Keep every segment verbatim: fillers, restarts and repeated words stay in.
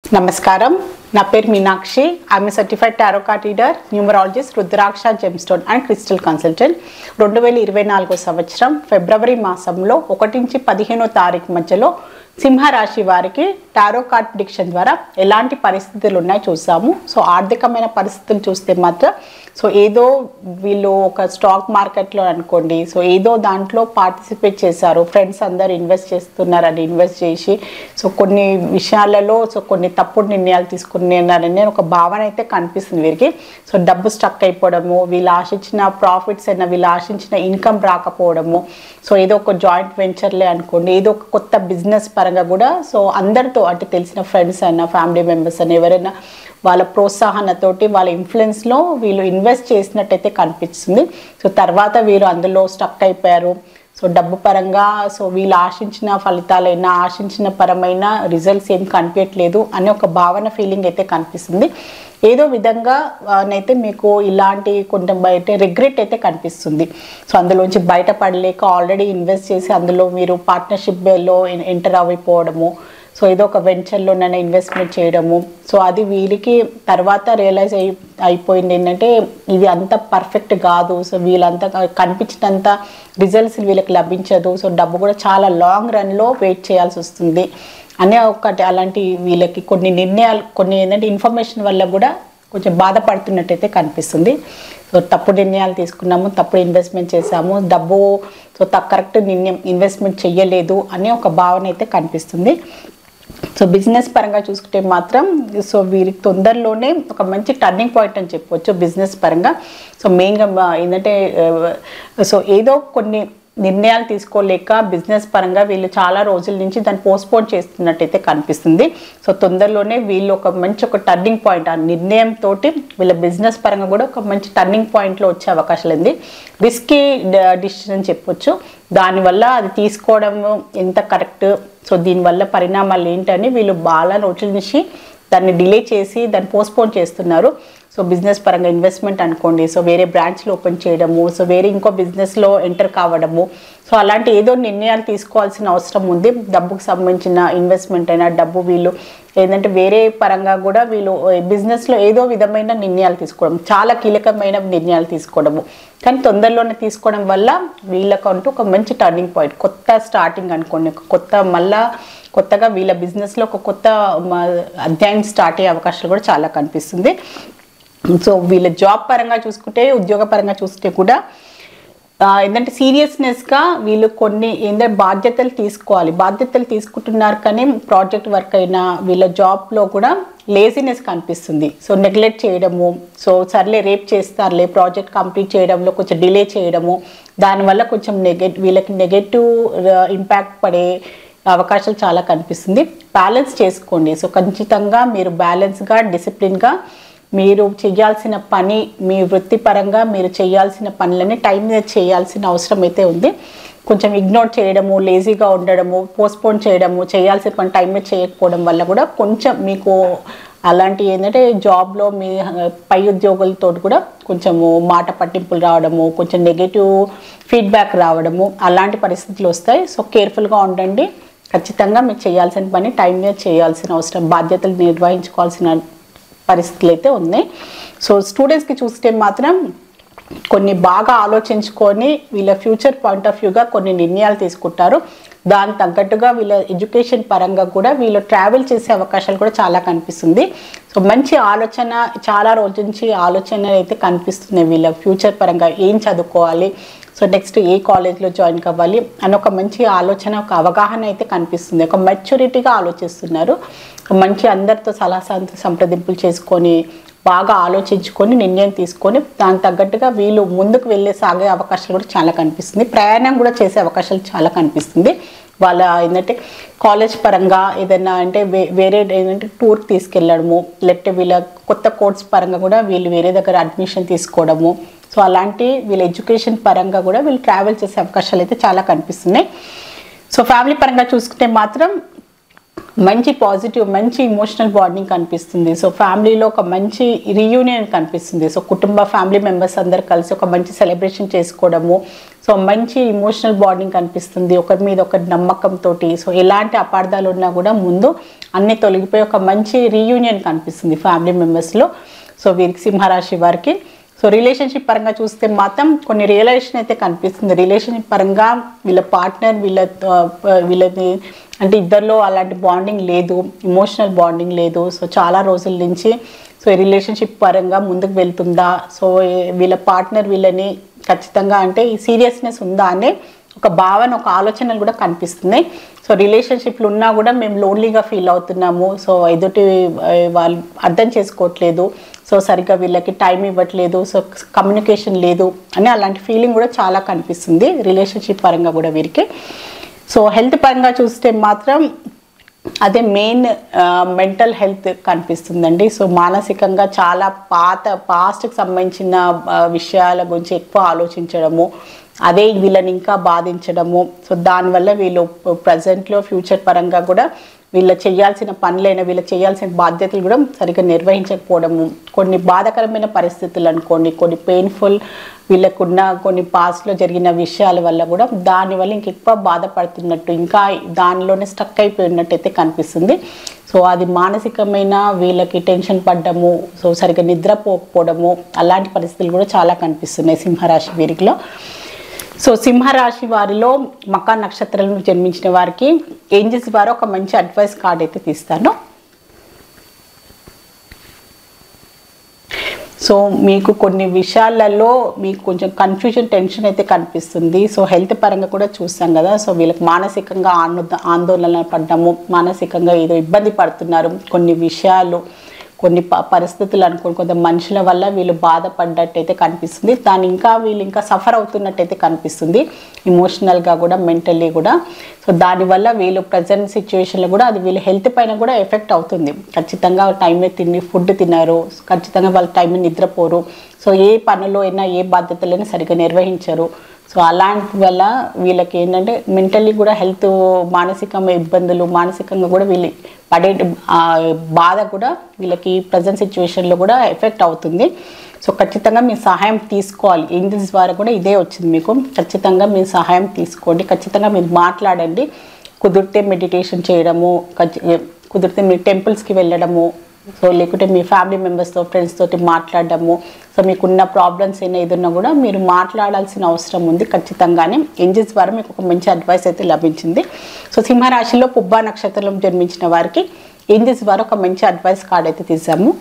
నమస్కారం నా పేరు Meenakshi I'm a certified tarot card reader numerologist rudraksha gemstone and crystal consultant రెండు వేల ఇరవై నాలుగో సంవత్సరం ఫిబ్రవరి మాసంలో ఒకటి నుంచి పదిహేనో తారీఖు మధ్యలో సింహరాశి వారికి టారో కార్డ్ ప్రిడిక్షన్ ద్వారా ఎలాంటి పరిస్థితులు ఉన్నాయో చూసాము. సో ఆర్థికమైన పరిస్థితులు చూస్తే మాత్రం సో ఏదో వీళ్ళు ఒక స్టాక్ మార్కెట్లో అనుకోండి, సో ఏదో దాంట్లో పార్టిసిపేట్ చేశారు, ఫ్రెండ్స్ అందరు ఇన్వెస్ట్ చేస్తున్నారని ఇన్వెస్ట్ చేసి సో కొన్ని విషయాలలో సో కొన్ని తప్పుడు నిర్ణయాలు తీసుకున్నారని ఒక భావన అయితే కనిపిస్తుంది వీరికి. సో డబ్బు స్టక్ అయిపోవడము, వీళ్ళు ఆశించిన ప్రాఫిట్స్ అయినా వీళ్ళు ఆశించిన ఇన్కమ్ రాకపోవడము, సో ఏదో ఒక జాయింట్ వెంచర్లే అనుకోండి, ఏదో ఒక కొత్త బిజినెస్ పరంగా కూడా సో అందరితో అంటే తెలిసిన ఫ్రెండ్స్ అయినా ఫ్యామిలీ మెంబర్స్ అయినా ఎవరైనా వాళ్ళ ప్రోత్సాహనతోటి వాళ్ళ ఇన్ఫ్లుయెన్స్లో వీళ్ళు ఇన్వెస్ట్ చేసినట్టయితే కనిపిస్తుంది. సో తర్వాత వీరు అందులో స్టక్ అయిపోయారు. సో డబ్బు పరంగా సో వీళ్ళు ఆశించిన ఫలితాలైనా ఆశించిన పరమైన రిజల్ట్స్ ఏం కనిపించట్లేదు అనే ఒక భావన ఫీలింగ్ అయితే కనిపిస్తుంది. ఏదో విధంగా అయితే మీకు ఇలాంటి కొంచెం బయట రిగ్రెట్ అయితే కనిపిస్తుంది. సో అందులోంచి బయటపడలేక ఆల్రెడీ ఇన్వెస్ట్ చేసి అందులో మీరు పార్ట్నర్షిప్లో ఎంటర్ అయిపోవడము, సో ఏదో ఒక వెంచర్లోనైనా ఇన్వెస్ట్మెంట్ చేయడము, సో అది వీరికి తర్వాత రియలైజ్ అయి అయిపోయింది ఏంటంటే ఇది అంత పర్ఫెక్ట్ కాదు, సో వీళ్ళంతా కనిపించినంత రిజల్ట్స్ వీళ్ళకి లభించదు, సో డబ్బు కూడా చాలా లాంగ్ రన్లో వెయిట్ చేయాల్సి వస్తుంది అనే ఒకటి అలాంటి వీళ్ళకి కొన్ని నిర్ణయాలు కొన్ని ఏంటంటే ఇన్ఫర్మేషన్ వల్ల కూడా కొంచెం బాధపడుతున్నట్టయితే కనిపిస్తుంది. సో తప్పుడు నిర్ణయాలు తీసుకున్నాము, తప్పుడు ఇన్వెస్ట్మెంట్ చేసాము, డబ్బు సో కరెక్ట్ నిర్ణయం ఇన్వెస్ట్మెంట్ చెయ్యలేదు అనే ఒక భావన అయితే కనిపిస్తుంది. సో బిజినెస్ పరంగా చూసుకుంటే మాత్రం సో వీరికి తొందరలోనే ఒక మంచి టర్నింగ్ పాయింట్ అని చెప్పవచ్చు బిజినెస్ పరంగా. సో మెయిన్గా ఏంటంటే సో ఏదో కొన్ని నిర్ణయాలు తీసుకోలేక బిజినెస్ పరంగా వీళ్ళు చాలా రోజుల నుంచి దాన్ని పోస్ట్పోన్ చేస్తున్నట్టయితే కనిపిస్తుంది. సో తొందరలోనే వీళ్ళు ఒక మంచి ఒక టర్నింగ్ పాయింట్ ఆ నిర్ణయంతో వీళ్ళ బిజినెస్ పరంగా కూడా ఒక మంచి టర్నింగ్ పాయింట్లో వచ్చే అవకాశాలు ఉంది. రిస్కీ డిసిషన్ చెప్పొచ్చు, దానివల్ల అది తీసుకోవడం ఎంత కరెక్ట్, సో దీనివల్ల పరిణామాలు ఏంటని వీళ్ళు బాగా రోజుల నుంచి దాన్ని డిలే చేసి దాన్ని పోస్ట్పోన్ చేస్తున్నారు. సో బిజినెస్ పరంగా ఇన్వెస్ట్మెంట్ అనుకోండి, సో వేరే బ్రాంచ్లు ఓపెన్ చేయడము, సో వేరే ఇంకో బిజినెస్లో ఎంటర్ కావడము, సో అలాంటి ఏదో నిర్ణయాలు తీసుకోవాల్సిన అవసరం ఉంది. డబ్బుకు సంబంధించిన ఇన్వెస్ట్మెంట్ అయినా డబ్బు వీళ్ళు ఏంటంటే వేరే పరంగా కూడా వీళ్ళు బిజినెస్లో ఏదో విధమైన నిర్ణయాలు తీసుకోవడం, చాలా కీలకమైన నిర్ణయాలు తీసుకోవడము, కానీ తొందరలోనే తీసుకోవడం వల్ల వీళ్ళకంటూ ఒక మంచి టర్నింగ్ పాయింట్, కొత్త స్టార్టింగ్ అనుకోండి, కొత్త మళ్ళా కొత్తగా వీళ్ళ బిజినెస్లో ఒక కొత్త అధ్యాయం స్టార్ట్ అయ్యే అవకాశాలు కూడా చాలా కనిపిస్తుంది. సో వీళ్ళ జాబ్ పరంగా చూసుకుంటే ఉద్యోగ పరంగా చూస్తే కూడా ఏంటంటే సీరియస్నెస్గా వీళ్ళు కొన్ని ఏంటంటే బాధ్యతలు తీసుకోవాలి, బాధ్యతలు తీసుకుంటున్నారు కానీ ప్రాజెక్ట్ వర్క్ అయినా వీళ్ళ జాబ్లో కూడా లేజినెస్ కనిపిస్తుంది. సో నెగ్లెక్ట్ చేయడము, సో సర్లే రేపు చేస్తారులే ప్రాజెక్ట్ కంప్లీట్ చేయడంలో కొంచెం డిలే చేయడము, దానివల్ల కొంచెం నెగెటివ్ వీళ్ళకి నెగటివ్ ఇంపాక్ట్ పడే అవకాశాలు చాలా కనిపిస్తుంది. బ్యాలెన్స్ చేసుకోండి. సో ఖచ్చితంగా మీరు బ్యాలెన్స్గా డిసిప్లిన్గా మీరు చేయాల్సిన పని, మీ వృత్తిపరంగా మీరు చేయాల్సిన పనులని టైం మీద చేయాల్సిన అవసరం అయితే ఉంది. కొంచెం ఇగ్నోర్ చేయడము, లేజీగా ఉండడము, పోస్ట్పోన్ చేయడము, చేయాల్సిన పని టైం మీద చేయకపోవడం వల్ల కూడా కొంచెం మీకు అలాంటి ఏంటంటే జాబ్లో మీ పై ఉద్యోగులతో కూడా కొంచెము మాట పట్టింపులు రావడము, కొంచెం నెగటివ్ ఫీడ్బ్యాక్ రావడము అలాంటి పరిస్థితులు వస్తాయి. సో కేర్ఫుల్గా ఉండండి. ఖచ్చితంగా మీరు చేయాల్సిన పని టైం మీద చేయాల్సిన అవసరం, బాధ్యతలు నిర్వహించుకోవాల్సిన పరిస్థితులు అయితే ఉన్నాయి. సో స్టూడెంట్స్కి చూస్తే మాత్రం కొన్ని బాగా ఆలోచించుకొని వీళ్ళ ఫ్యూచర్ పాయింట్ ఆఫ్ వ్యూగా కొన్ని నిర్ణయాలు తీసుకుంటారు. దాని తగ్గట్టుగా వీళ్ళ ఎడ్యుకేషన్ పరంగా కూడా వీళ్ళు ట్రావెల్ చేసే అవకాశాలు కూడా చాలా కనిపిస్తుంది. సో మంచి ఆలోచన చాలా రోజుల నుంచి ఆలోచన అయితే కనిపిస్తున్నాయి వీళ్ళ ఫ్యూచర్ పరంగా, ఏం చదువుకోవాలి, సో నెక్స్ట్ ఏ కాలేజ్లో జాయిన్ కావాలి అని ఒక మంచి ఆలోచన, ఒక అవగాహన అయితే కనిపిస్తుంది. ఒక మెచ్యూరిటీగా ఆలోచిస్తున్నారు. మంచి అందరితో సలహా సంప్రదింపులు చేసుకొని బాగా ఆలోచించుకొని నిర్ణయం తీసుకొని దానికి తగ్గట్టుగా వీళ్ళు ముందుకు వెళ్ళే సాగే అవకాశాలు కూడా చాలా కనిపిస్తుంది. ప్రయాణం కూడా చేసే అవకాశాలు చాలా కనిపిస్తుంది. వాళ్ళ ఏంటంటే కాలేజ్ పరంగా ఏదైనా అంటే వే వేరే ఏంటంటే టూర్కి తీసుకెళ్ళడము, లేకపోతే వీళ్ళ కొత్త కోర్స్ పరంగా కూడా వీళ్ళు వేరే దగ్గర అడ్మిషన్ తీసుకోవడము, సో అలాంటి వీళ్ళ ఎడ్యుకేషన్ పరంగా కూడా వీళ్ళు ట్రావెల్ చేసే అవకాశాలు అయితే చాలా కనిపిస్తున్నాయి. సో ఫ్యామిలీ పరంగా చూసుకుంటే మాత్రం మంచి పాజిటివ్ మంచి ఇమోషనల్ బాండింగ్ కనిపిస్తుంది. సో ఫ్యామిలీలో ఒక మంచి రీయూనియన్ కనిపిస్తుంది. సో కుటుంబ ఫ్యామిలీ మెంబర్స్ అందరు కలిసి ఒక మంచి సెలబ్రేషన్ చేసుకోవడము, సో మంచి ఇమోషనల్ బాండింగ్ కనిపిస్తుంది ఒకరి మీద ఒకరి నమ్మకంతో. సో ఎలాంటి అపార్థాలు ఉన్నా కూడా ముందు అన్ని తొలగిపోయి ఒక మంచి రీయూనియన్ కనిపిస్తుంది ఫ్యామిలీ మెంబర్స్లో. సో వీరికి సింహరాశి వారికి సో రిలేషన్షిప్ పరంగా చూస్తే మాత్రం కొన్ని రియలైజేషన్ అయితే కనిపిస్తుంది. రిలేషన్షిప్ పరంగా వీళ్ళ పార్ట్నర్ వీళ్ళ వీళ్ళని అంటే ఇద్దరిలో అలాంటి బాండింగ్ లేదు, ఇమోషనల్ బాండింగ్ లేదు. సో చాలా రోజుల నుంచి సో రిలేషన్షిప్ పరంగా ముందుకు వెళ్తుందా, సో వీళ్ళ పార్ట్నర్ వీళ్ళని ఖచ్చితంగా అంటే ఈ సీరియస్నెస్ ఉందా అనే ఒక భావన ఒక ఆలోచనలు కూడా కనిపిస్తున్నాయి. సో రిలేషన్షిప్లు ఉన్నా కూడా మేము లోన్లీగా ఫీల్ అవుతున్నాము, సో ఎదుటి వాళ్ళు అర్థం చేసుకోవట్లేదు, సో సరిగ్గా వీళ్ళకి టైం ఇవ్వట్లేదు, సో కమ్యూనికేషన్ లేదు అని అలాంటి ఫీలింగ్ కూడా చాలా కనిపిస్తుంది రిలేషన్షిప్ పరంగా కూడా వీరికి. సో హెల్త్ పరంగా చూస్తే మాత్రం అదే మెయిన్ మెంటల్ హెల్త్ కనిపిస్తుందండి. సో మానసికంగా చాలా పాత పాస్ట్కి సంబంధించిన విషయాల గురించి ఎక్కువ ఆలోచించడము, అదే వీళ్ళని ఇంకా బాధించడము. సో దానివల్ల వీళ్ళు ప్రజెంట్లో ఫ్యూచర్ పరంగా కూడా వీళ్ళ చేయాల్సిన పనులైనా వీళ్ళ చేయాల్సిన బాధ్యతలు కూడా సరిగ్గా నిర్వహించకపోవడము, కొన్ని బాధాకరమైన పరిస్థితులు అనుకోండి, కొన్ని పెయిన్ఫుల్ వీళ్ళకున్న కొన్ని పాస్ట్లో జరిగిన విషయాల వల్ల కూడా దానివల్ల ఇంక ఎక్కువ బాధపడుతున్నట్టు ఇంకా దానిలోనే స్టక్ అయిపోయినట్టు అయితే కనిపిస్తుంది. సో అది మానసికమైన వీళ్ళకి టెన్షన్ పడ్డము, సో సరిగ్గా నిద్రపోకపోవడము అలాంటి పరిస్థితులు కూడా చాలా కనిపిస్తున్నాయి సింహరాశి వీరిలో. సో సింహరాశి వారిలో మకా నక్షత్రంలో జన్మించిన వారికి ఏంజెస్ వారు ఒక మంచి అడ్వైస్ కార్డ్ అయితే తీస్తాను. సో మీకు కొన్ని విషయాలలో మీకు కొంచెం కన్ఫ్యూజన్ టెన్షన్ అయితే కనిపిస్తుంది. సో హెల్త్ పరంగా కూడా చూస్తాం కదా, సో వీళ్ళకి మానసికంగా ఆందోళన పడ్డము, మానసికంగా ఏదో ఇబ్బంది పడుతున్నారు, కొన్ని విషయాలు కొన్ని ప పరిస్థితులు అనుకోని కొంత మనుషుల వల్ల వీళ్ళు బాధపడ్డట్టయితే కనిపిస్తుంది. దాని ఇంకా వీళ్ళు ఇంకా సఫర్ అవుతున్నట్టయితే కనిపిస్తుంది ఇమోషనల్గా కూడా మెంటల్లీ కూడా. సో దానివల్ల వీళ్ళు ప్రజెంట్ సిచ్యువేషన్లో కూడా అది వీళ్ళ హెల్త్ పైన కూడా ఎఫెక్ట్ అవుతుంది. ఖచ్చితంగా టైమే తిని ఫుడ్ తినరు, ఖచ్చితంగా వాళ్ళ టైంని నిద్రపోరు, సో ఏ పనులు అయినా ఏ బాధ్యతలైనా సరిగ్గా నిర్వహించరు. సో అలాంటి వల్ల వీళ్ళకి ఏంటంటే మెంటల్లీ కూడా హెల్త్ మానసికంగా ఇబ్బందులు మానసికంగా కూడా వీళ్ళు పడే బాధ కూడా వీళ్ళకి ప్రజెంట్ సిచ్యువేషన్లో కూడా ఎఫెక్ట్ అవుతుంది. సో ఖచ్చితంగా మీ సహాయం తీసుకోవాలి. ఏంజెల్స్ ద్వారా కూడా ఇదే వచ్చింది మీకు, ఖచ్చితంగా మీ సహాయం తీసుకోండి, ఖచ్చితంగా మీరు మాట్లాడండి. కుదిరితే మెడిటేషన్ చేయడము, కుదిరితే మీరు టెంపుల్స్కి వెళ్ళడము, సో లేకుంటే మీ ఫ్యామిలీ మెంబర్స్తో ఫ్రెండ్స్ తోటి మాట్లాడడము. సో మీకున్న ప్రాబ్లమ్స్ అయినా ఏదన్నా కూడా మీరు మాట్లాడాల్సిన అవసరం ఉంది ఖచ్చితంగానే. ఏంజెల్స్ ద్వారా మీకు ఒక మంచి అడ్వైస్ అయితే లభించింది. సో సింహరాశిలో పుబ్బా నక్షత్రంలో జన్మించిన వారికి ఏంజెల్స్ ద్వారా ఒక మంచి అడ్వైస్ కార్డ్ అయితే తీసాము.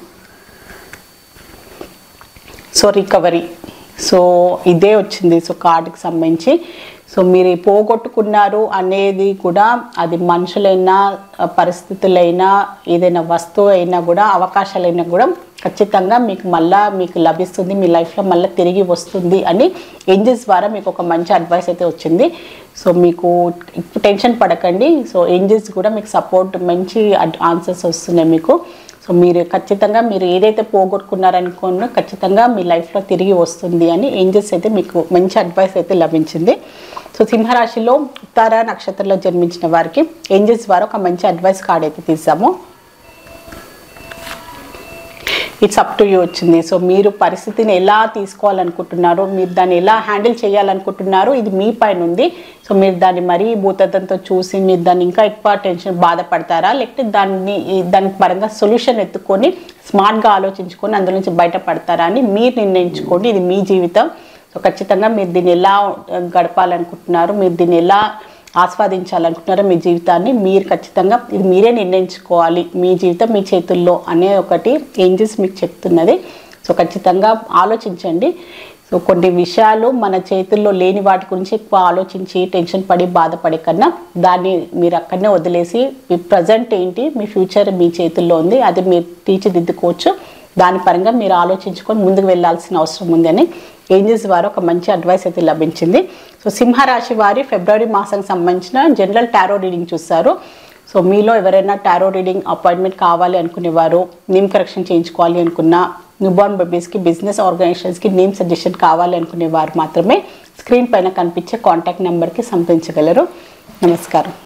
సో రికవరీ, సో ఇదే వచ్చింది. సో కార్డుకి సంబంధించి సో మీరు పోగొట్టుకున్నారు అనేది కూడా అది మనుషులైనా పరిస్థితులైనా ఏదైనా వస్తువు అయినా కూడా అవకాశాలైనా కూడా ఖచ్చితంగా మీకు మళ్ళీ మీకు లభిస్తుంది, మీ లైఫ్లో మళ్ళీ తిరిగి వస్తుంది అని ఏంజెల్స్ ద్వారా మీకు ఒక మంచి అడ్వైస్ అయితే వచ్చింది. సో మీకు టెన్షన్ పడకండి. సో ఏంజెల్స్ కూడా మీకు సపోర్ట్ మంచి ఆన్సర్స్ వస్తున్నాయి మీకు. సో మీరు ఖచ్చితంగా మీరు ఏదైతే పోగొట్టుకున్నారనుకున్నా ఖచ్చితంగా మీ లైఫ్లో తిరిగి వస్తుంది అని ఏంజెల్స్ అయితే మీకు మంచి అడ్వైస్ అయితే లభించింది. సో సింహరాశిలో ఉత్తర నక్షత్రంలో జన్మించిన వారికి ఏంజెల్స్ ద్వారా ఒక మంచి అడ్వైస్ కార్డ్ అయితే తీసాము. ఇట్స్ అప్ టు యూ వచ్చింది. సో మీరు పరిస్థితిని ఎలా తీసుకోవాలనుకుంటున్నారో, మీరు దాన్ని ఎలా హ్యాండిల్ చేయాలనుకుంటున్నారో ఇది మీ పైన ఉంది. సో మీరు దాన్ని మరీ భూతత్వంతో చూసి మీరు దాన్ని ఇంకా ఎక్కువ టెన్షన్ బాధపడతారా, లేకపోతే దాన్ని దానికి పరంగా సొల్యూషన్ ఎత్తుకొని స్మార్ట్గా ఆలోచించుకొని అందులో నుంచి బయటపడతారా అని మీరు నిర్ణయించుకోండి. ఇది మీ జీవితం. సో ఖచ్చితంగా మీరు దీన్ని ఎలా గడపాలనుకుంటున్నారు, మీరు దీన్ని ఎలా ఆస్వాదించాలనుకుంటున్నారో మీ జీవితాన్ని మీరు ఖచ్చితంగా ఇది మీరే నిర్ణయించుకోవాలి. మీ జీవితం మీ చేతుల్లో అనే ఒకటి ఏంజెల్స్ మీకు చెప్తున్నది. సో ఖచ్చితంగా ఆలోచించండి. సో కొన్ని విషయాలు మన చేతుల్లో లేని వాటి గురించి ఎక్కువ ఆలోచించి టెన్షన్ పడి బాధపడే కన్నా దాన్ని మీరు అక్కడనే వదిలేసి మీ ప్రజెంట్ ఏంటి, మీ ఫ్యూచర్ మీ చేతుల్లో ఉంది, అది మీరు తీర్చిదిద్దుకోవచ్చు. దాని పరంగా మీరు ఆలోచించుకొని ముందుకు వెళ్ళాల్సిన అవసరం ఉంది అని ఏంజెల్స్ వారు ఒక మంచి అడ్వైస్ అయితే లభించింది. సో సింహరాశి వారి ఫిబ్రవరి మాసానికి సంబంధించిన జనరల్ టారో రీడింగ్ చూస్తారు. సో మీలో ఎవరైనా టారో రీడింగ్ అపాయింట్మెంట్ కావాలి అనుకునేవారు, నేమ్ కరెక్షన్ చేయించుకోవాలి అనుకున్నా, న్యూబార్న్ బేబీస్కి బిజినెస్ ఆర్గనైజేషన్స్కి నేమ్ సజెషన్ కావాలి అనుకునేవారు మాత్రమే స్క్రీన్ పైన కనిపించే కాంటాక్ట్ నెంబర్కి సంప్రదించగలరు. నమస్కారం.